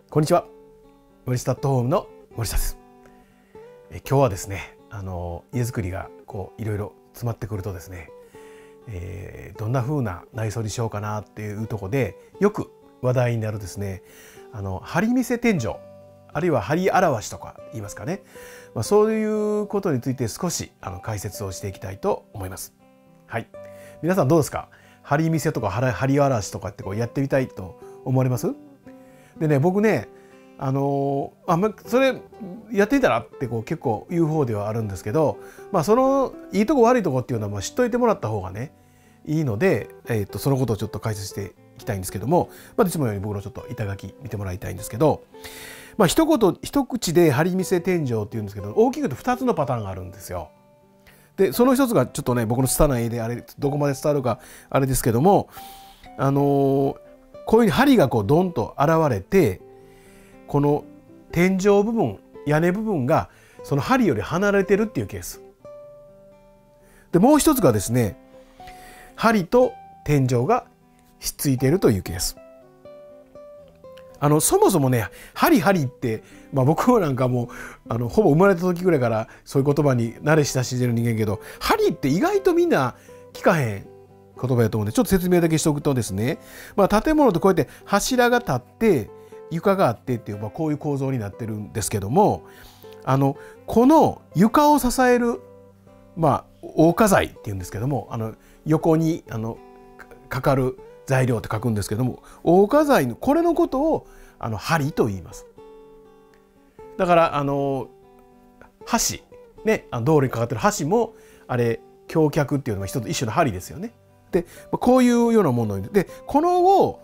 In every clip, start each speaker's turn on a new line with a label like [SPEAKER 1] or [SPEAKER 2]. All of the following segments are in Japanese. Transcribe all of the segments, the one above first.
[SPEAKER 1] こんにちは。森下アットホームの森下です。今日はですね、家づくりがいろいろ詰まってくるとですね、どんな風な内装にしようかなっていうところでよく話題になるですね、張り見せ天井、あるいは張り表しとか言いますかね、そういうことについて少し解説をしていきたいと思います。はい。皆さんどうですか？張り見せとか張り表しとかってやってみたいと思われます？でね、僕ね、それやってみたらって結構言う方ではあるんですけど、そのいいとこ悪いとこっていうのは知っといてもらった方がねいいので、そのことをちょっと解説していきたいんですけども、いつもより僕のちょっと板書き見てもらいたいんですけど、一口で張り見せ天井っていうんですけど、大きく言うと2つのパターンがあるんですよ。でその一つがちょっとね、僕の拙い絵であれどこまで伝わるかあれですけども、こういうふうに梁がドンと現れて、この天井部分、屋根部分がその梁より離れてるっていうケースで、もう一つがですね、梁と天井がひっついているというケース。そもそもね、梁って、僕なんかもほぼ生まれた時ぐらいからそういう言葉に慣れ親しんでる人間けど、梁って意外とみんな聞かへん言葉やと思うんで、ちょっと説明だけしておくとですね、建物とこうやって柱が立って床があってっていう、こういう構造になってるんですけども、この床を支える、応火材っていうんですけども、横にかかる材料って書くんですけども、応火材のこれのことを梁と言います。だから橋ね、道路にかかってる橋もあれ橋脚っていうのが一種の梁ですよね。でこういうようなもので、このを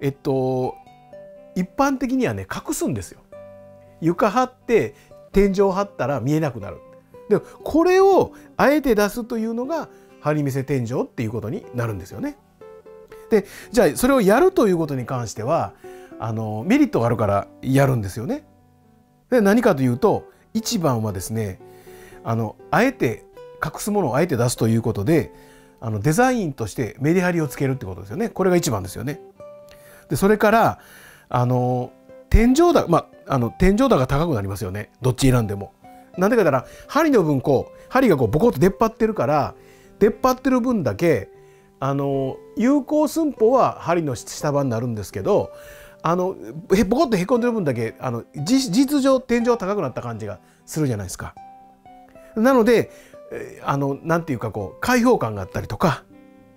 [SPEAKER 1] 一般的にはね隠すんですよ。床張って天井張ったら見えなくなる。でこれをあえて出すというのが張り見せ天井っていうことになるんですよね。でじゃあそれをやるということに関してはメリットがあるからやるんですよね。で何かというと、一番はですね、あえて隠すものをあえて出すということで、デザインとしてメリハリをつけるってことですよね。これが一番ですよね。でそれから天井高、天井高が高くなりますよね、どっち選んでも。なんでかというと、梁の分梁がボコッと出っ張ってるから、出っ張ってる分だけ有効寸法は梁の下場になるんですけど、ボコッとへこんでる分だけ実上天井高くなった感じがするじゃないですか。なのでなんていうか開放感があったりとか、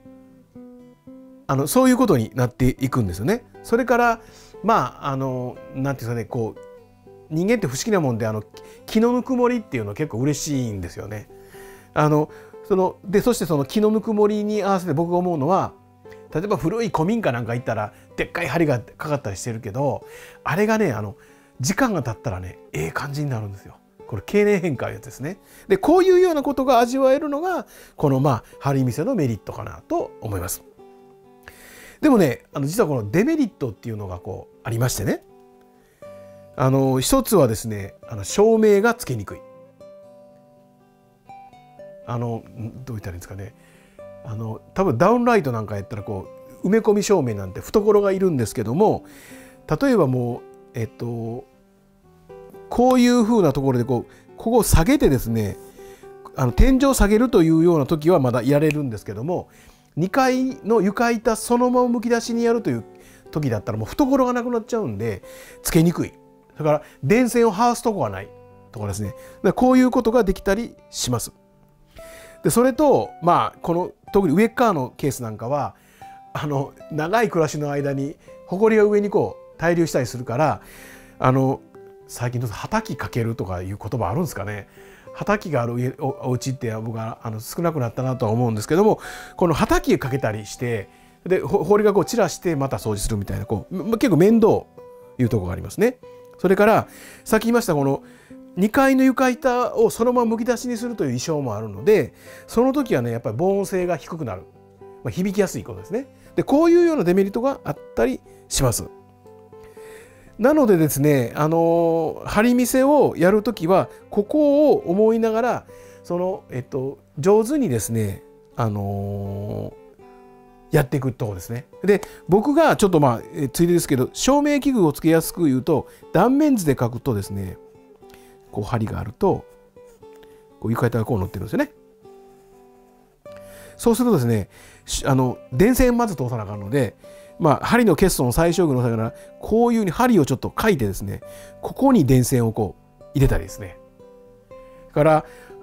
[SPEAKER 1] そういうことになっていくんですよね。それからなんていうんですかね、人間って不思議なもんで気のぬくもりっていうのは結構嬉しいんですよね。そしてその気のぬくもりに合わせて僕が思うのは、例えば古い古民家なんか行ったらでっかい梁がかかったりしてるけど、あれがね時間が経ったらね感じになるんですよ。これ経年変化のやつですね。でこういうようなことが味わえるのがこの張り見せのメリットかなと思います。でもね、実はこのデメリットっていうのがありましてね、一つはですね、照明がつけにくい。どう言ったらいいんですかね、多分ダウンライトなんかやったら埋め込み照明なんて懐がいるんですけども、例えばもうこういう風なところでここを下げてですね、天井を下げるというような時はまだやれるんですけども、2階の床板そのままむき出しにやるという時だったらもう懐がなくなっちゃうんでつけにくい。だから電線を這わすとこがないとかですね、こういうことができたりします。でそれとこの特に上側のケースなんかは長い暮らしの間に埃が上に滞留したりするから、最近はたきかけるとかいう言葉あるんですかね。はたきがあるお家って僕は少なくなったなとは思うんですけども、このはたきをかけたりしてで埃が散らしてまた掃除するみたいな結構面倒いうところがありますね。それからさっき言いましたこの2階の床板をそのままむき出しにするという意匠もあるので、その時はねやっぱり防音性が低くなる、響きやすいことですね。でこういうようなデメリットがあったりします。なのでですね、張り見せをやるときはここを思いながら上手にですねやっていくところですね。で僕がちょっとついでですけど照明器具をつけやすく言うと断面図で描くとですねこう針があるとこう床板がこう乗ってるんですよね。そうするとですね電線まず通さなあかんので、針の欠損を最小限に抑えながらこういうふうに針をちょっと書いてですねここに電線をこう入れたりですね。だから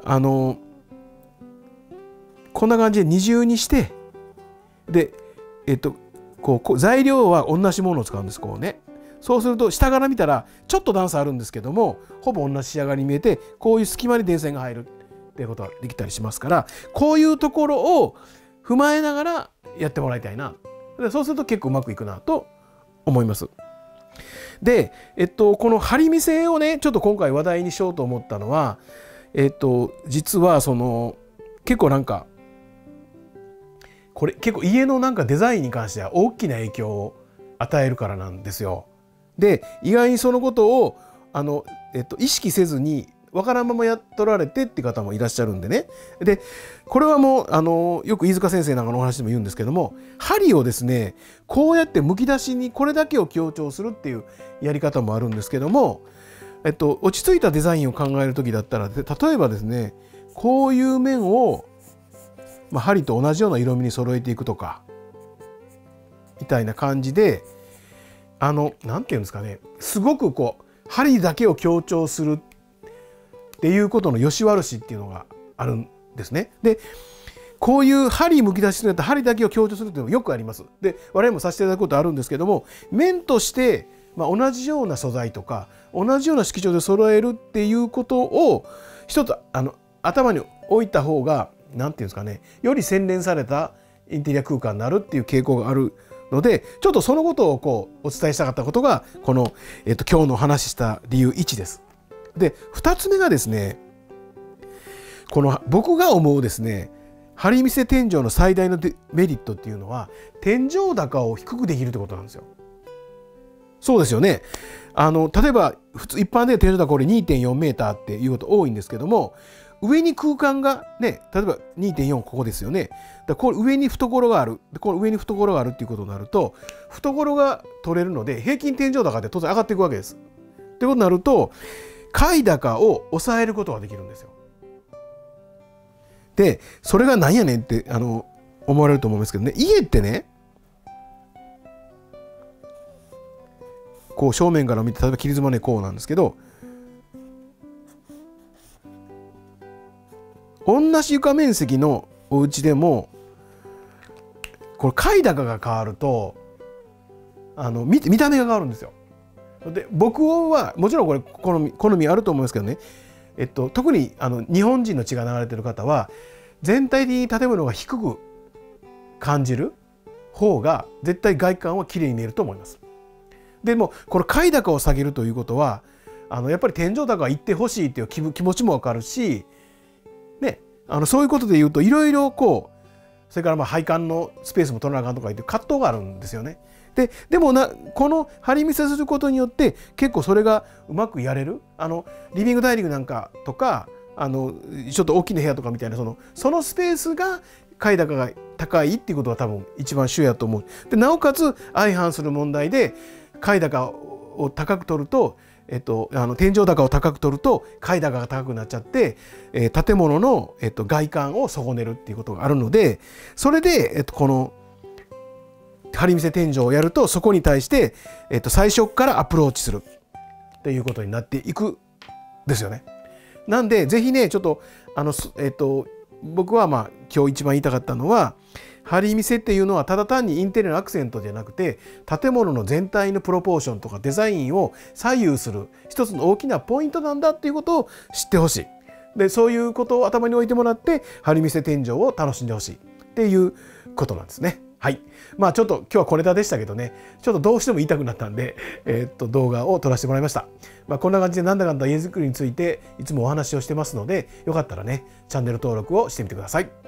[SPEAKER 1] こんな感じで二重にしてでこう材料は同じものを使うんですこうね。そうすると下から見たらちょっと段差あるんですけどもほぼ同じ仕上がりに見えてこういう隙間に電線が入るっていうことができたりしますからこういうところを踏まえながらやってもらいたいな。でそうすると結構うまくいくなと思います。で、この針見せをねちょっと今回話題にしようと思ったのは実は結構なんかこれ結構家のなんかデザインに関しては大きな影響を与えるからなんですよ。で意外にそのことを意識せずに分からんままやっとられてって方もいらっしゃるんでね。でこれはもうよく飯塚先生なんかのお話でも言うんですけども針をですねこうやってむき出しにこれだけを強調するっていうやり方もあるんですけども、落ち着いたデザインを考える時だったら例えばですねこういう面を針と同じような色味に揃えていくとかみたいな感じでなんていうんですかねすごくこう針だけを強調するっていうことの良し悪しっていうのがあるんですね。でこういう針むき出しするんだったら針だけを強調するっていうのもよくあります。で我々もさせていただくことあるんですけども面として同じような素材とか同じような色調で揃えるっていうことを一つ頭に置いた方がなんていうんですかねより洗練されたインテリア空間になるっていう傾向があるのでちょっとそのことをこうお伝えしたかったことがこの、今日の話した理由1です。で2つ目がですねこの僕が思うですね針見せ天井の最大のメリットっていうのは天井高を低くできるってことなんですよ。そうですよね。例えば普通一般で天井高これ 2.4 メーターっていうこと多いんですけども上に空間がね例えば 2.4 ここですよね。だこれ上に懐があるこの上に懐があるっていうことになると懐が取れるので平均天井高って当然上がっていくわけです。ってことになると階高を抑えることができるんですよ。でそれが何やねんって思われると思うんですけどね家ってねこう正面から見て例えば切り妻ねこうなんですけど同じ床面積のお家でもこれ階高が変わると見た目が変わるんですよ。で僕はもちろんこれ好みあると思うんですけどね、特に日本人の血が流れてる方は全体的に建物が低く感じる方が絶対外観は綺麗に見えると思います。でもこの階高を下げるということはやっぱり天井高がいってほしいっていう気持ちも分かるし、ね、そういうことで言うといろいろこうそれから配管のスペースも取らなあかんとか言って葛藤があるんですよね。でもこの針見せすることによって結構それがうまくやれるリビングダイニングなんかとかちょっと大きな部屋とかみたいなそのスペースが階高が高いっていうことが多分一番主やと思う。でなおかつ相反する問題で階高を高く取ると、天井高を高く取ると階高が高くなっちゃって、建物の、外観を損ねるっていうことがあるのでそれで、この針見せ天井をやるとそこに対して、最初からアプローチするっていうことになっていくですよね。なんでぜひねちょっと僕は今日一番言いたかったのは針見せっていうのはただ単にインテリアのアクセントじゃなくて建物の全体のプロポーションとかデザインを左右する一つの大きなポイントなんだっていうことを知ってほしい。でそういうことを頭に置いてもらって針見せ天井を楽しんでほしいっていうことなんですね。はい、ちょっと今日は小ネタでしたけどねちょっとどうしても言いたくなったんで、動画を撮らせてもらいました。こんな感じでなんだかんだ家づくりについていつもお話をしてますのでよかったらねチャンネル登録をしてみてください。